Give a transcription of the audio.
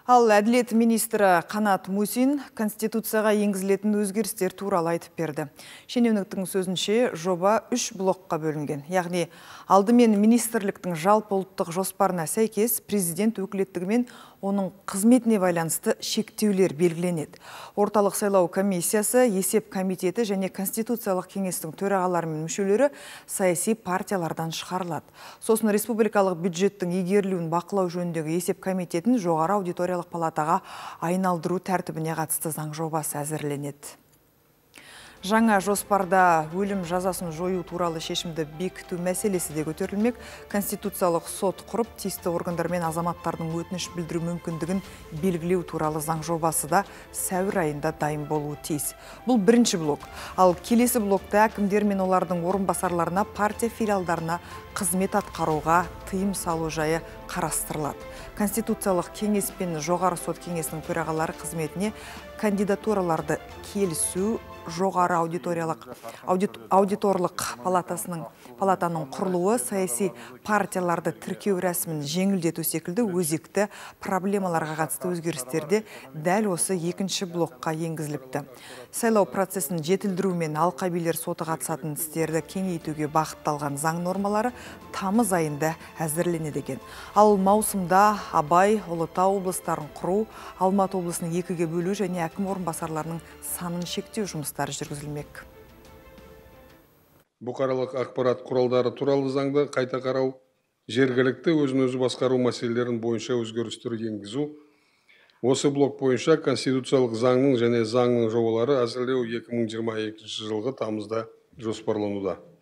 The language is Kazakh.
Ал әділет министрі Қанат Мусин Конституцияға енгізілетін өзгерістер туралы айтып берді. Шенеуніктің сөзінше жоба 3 блокқа бөлінген. Яғни алдымен министрліктің жалпы ұлттық жоспарына сәйкес президент өкілеттігімен оның қызметіне байланысты шектеулер белгіленеді. Орталық сайлау комиссиясы, есеп комитеті және Конституциялық кеңестің төрағалары мен мүшелері саяси партиялардан шығарылады. Сосын республикалық бюджеттің игерілуін бақылау жөніндегі есеп комитетін жоғары аудиториялық палатаға айналдыру тәртібіне қатысты заң жобасы әзірленеді. Жаңа жоспарда өлім жазасын жою туралы шешімді бекіту мәселесі де көтерілмек. Конституциялық сот құрып, тиісті органдар мен азаматтардың өтініш білдіру мүмкіндігін белгілеу туралы заң жобасы да сәуір айында дайын болуы тиіс. Бұл бірінші блок. Ал келесі блокта әкімдер мен олардың орынбасарларына, партия филиалдарына қызмет атқаруға тыйым салу жайы қарастырылады. Конституциялық кеңес пен жоғары сот кеңесінің төрағалары қызметіне кандидатураларды келісу, жоғары аудиторлық палатаның құрылуы, саяси партияларды тіркеу рәсімін жеңілдету секілді өзекті проблемаларға қатысты өзгерістерде дәл осы екінші блокқа енгізіліпті. Сайлау процесін жетілдіру мен алқабилер соты қатысатын істерді кеңейтуге бағытталған заң нормалары тамыз айында әзірленеді екен. Ал маусымда Абай, Ұлытау облыстарын құру, Алматы облысының 2-ге бөлу және әкім орынбасарларының санын шектеу жұмыстары жүргізілмек. Бұқаралық ақпарат құралдары туралы заңды қайта қарау, жергілікті өзін-өзі басқару мәселелерін бойынша өзгерістер енгізу. Осы блок бойынша конституциялық заңның және заңның жобалары әзірлеу 2022 жылғы тамызда жоспарлануда.